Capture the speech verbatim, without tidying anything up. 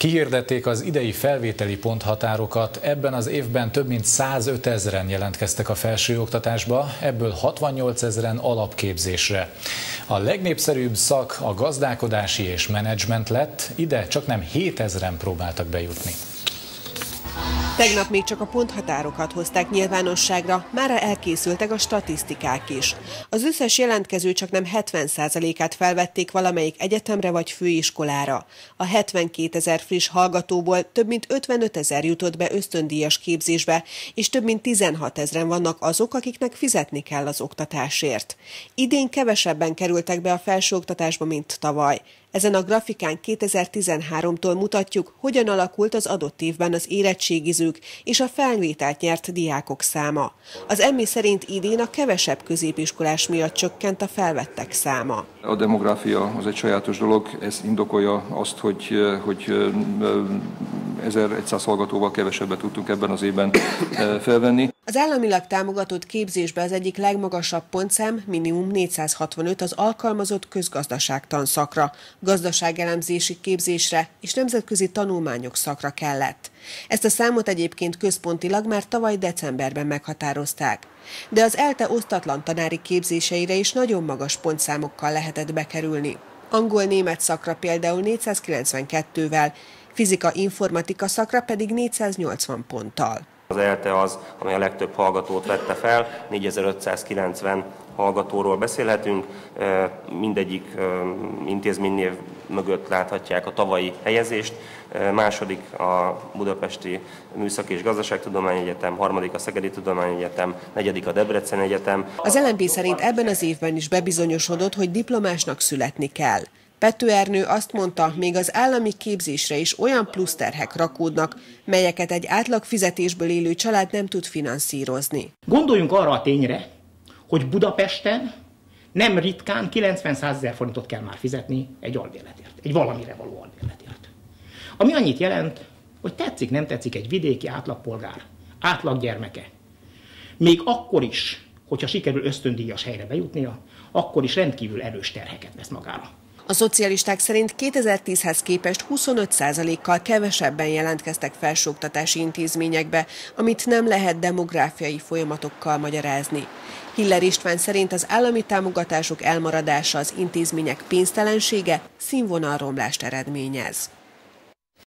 Kihirdették az idei felvételi ponthatárokat, ebben az évben több mint százöt ezren jelentkeztek a felsőoktatásba, ebből hatvannyolc ezren alapképzésre. A legnépszerűbb szak a gazdálkodási és menedzsment lett, ide csaknem hétezren próbáltak bejutni. Tegnap még csak a ponthatárokat hozták nyilvánosságra, mára elkészültek a statisztikák is. Az összes jelentkező csaknem hetven százalékát felvették valamelyik egyetemre vagy főiskolára. A hetvenkétezer friss hallgatóból több mint ötvenöt ezer jutott be ösztöndíjas képzésbe, és több mint tizenhat ezren vannak azok, akiknek fizetni kell az oktatásért. Idén kevesebben kerültek be a felsőoktatásba, mint tavaly. Ezen a grafikán kétezer-tizenháromtól mutatjuk, hogyan alakult az adott évben az érettségizők és a felvételt nyert diákok száma. Az em i szerint idén a kevesebb középiskolás miatt csökkent a felvettek száma. A demográfia az egy sajátos dolog, ez indokolja azt, hogy, hogy ezerszáz hallgatóval kevesebbet tudtunk ebben az évben felvenni. Az államilag támogatott képzésbe az egyik legmagasabb pontszám, minimum négyszázhatvanöt az alkalmazott közgazdaságtan szakra, gazdaságelemzési képzésre és nemzetközi tanulmányok szakra kellett. Ezt a számot egyébként központilag már tavaly decemberben meghatározták. De az ELTE osztatlan tanári képzéseire is nagyon magas pontszámokkal lehetett bekerülni. Angol-német szakra például négyszázkilencvenkettővel, fizika-informatika szakra pedig négyszáznyolcvan ponttal. Az ELTE az, amely a legtöbb hallgatót vette fel, négyezer-ötszázkilencven hallgatóról beszélhetünk, mindegyik intézménynév mögött láthatják a tavalyi helyezést, második a Budapesti Műszaki és Gazdaságtudományegyetem, harmadik a Szegedi Tudományegyetem, negyedik a Debreceni Egyetem. Az el em pé szerint ebben az évben is bebizonyosodott, hogy diplomásnak születni kell. Pető Ernő azt mondta, még az állami képzésre is olyan pluszterhek rakódnak, melyeket egy átlag fizetésből élő család nem tud finanszírozni. Gondoljunk arra a tényre, hogy Budapesten nem ritkán kilencven-százezer forintot kell már fizetni egy albérletért, egy valamire való albérletért. Ami annyit jelent, hogy tetszik, nem tetszik egy vidéki átlagpolgár, átlaggyermeke. Még akkor is, hogyha sikerül ösztöndíjas helyre bejutnia, akkor is rendkívül erős terheket vesz magára. A szocialisták szerint kétezer-tízhez képest huszonöt százalékkal kevesebben jelentkeztek felsőoktatási intézményekbe, amit nem lehet demográfiai folyamatokkal magyarázni. Hiller István szerint az állami támogatások elmaradása, az intézmények pénztelensége színvonalromlást eredményez.